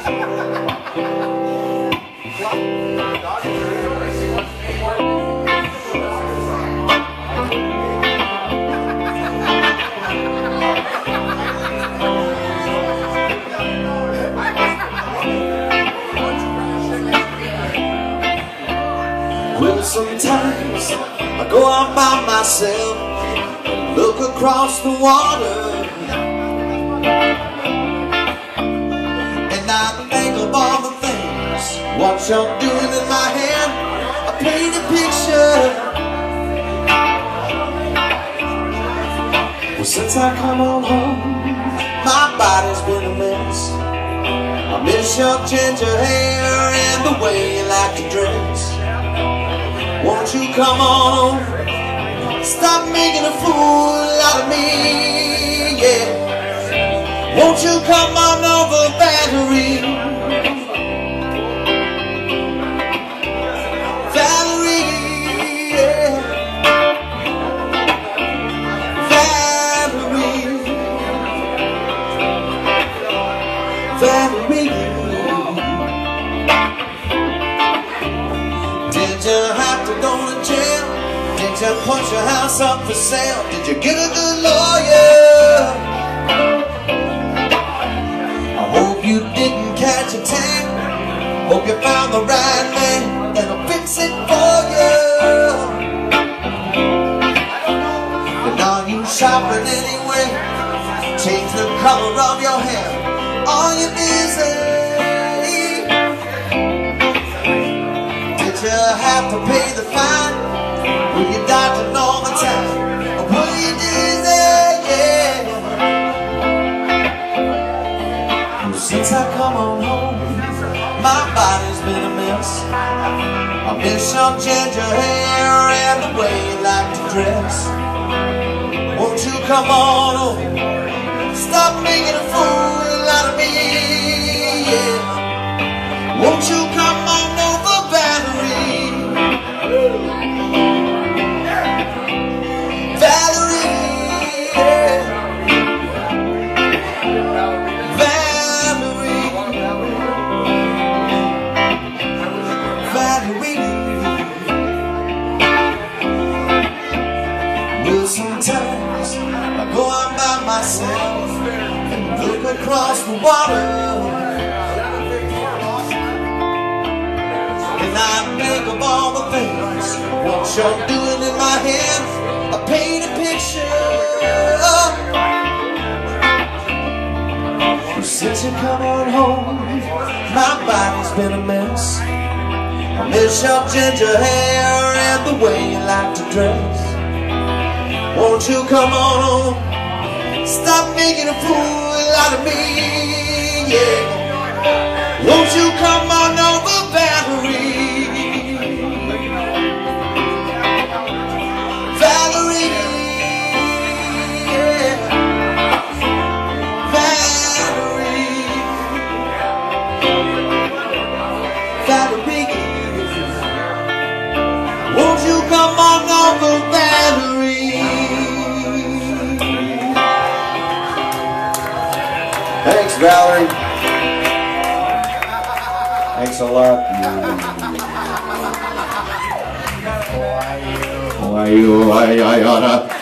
Well, sometimes I go out by myself and look across the water, and I think of all the things what you're doing in my hand. I paint a picture. Well, since I come on home, my body's been a mess. I miss your ginger hair and the way you like to dress. Won't you come on over, stop making a fool out of me, yeah. Won't you come on over, Valerie? Valerie, yeah. Valerie, Valerie. Did you have to go to jail? Did you put your house up for sale? Did you get a good lawyer? I hope you didn't catch a tan. Hope you found the right man that'll fix it for you. And are you shopping anyway? Change the color of your hair. Are you busy? Did you have to pay the fine? Were you dodging all the time? Or were you dizzy? Yeah. Well, since I come on home, my body's been a mess. I miss your ginger hair and the way you like to dress. Won't you come on over, stop making a fool out of me, yeah. Won't you come on over, Valerie? Valerie, yeah. Valerie, Valerie. Well, sometimes I go out by myself and look across the water, and I think of all the things what you're doing in my hand. I paint a picture. Since you come on home, my body's been a mess. I miss your ginger hair and the way you like to dress. Won't you come on home, stop making a fool out of me, yeah. Won't you come on over, Valerie? Valerie, yeah. Valerie, Valerie. Won't you come on over, Valerie? Thanks, Valerie. Thanks a lot. Why you? I oughta.